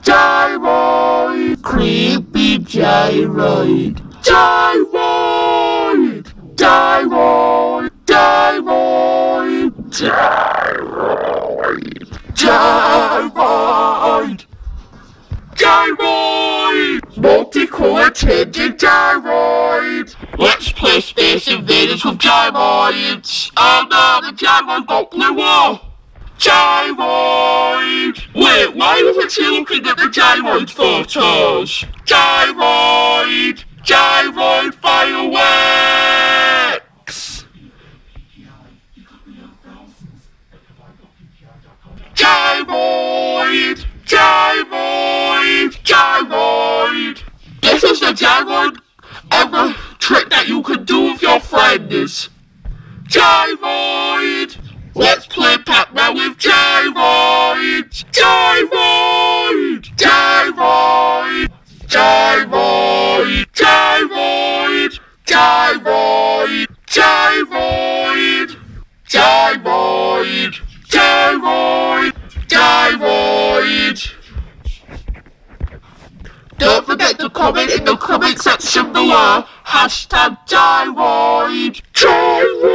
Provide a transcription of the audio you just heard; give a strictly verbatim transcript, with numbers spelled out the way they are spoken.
Gyroid, creepy gyroid. Gyroid, gyroid, gyroid, gyroid, gyroid, gyroid, multi-core-attended gyroid. Let's play Space Invaders with gyroids. Oh no, the gyroid got blew up. Gyroid! Wait, why isn't she looking at the gyroid photos? Gyroid! Gyroid fireworks! Gyroid! Gyroid! Gyroid! This is the gyroid ever trick that you can do with your friends. Gyroid! Let's play Pac-Man with gyroids! Gyroid! Gyroid! Gyroid! Gyroid! Gyroid! Gyroid! Gyroid! Gyroid! Gyroid! Don't forget to comment in the comment section below. Hashtag gyroid! Gyroid!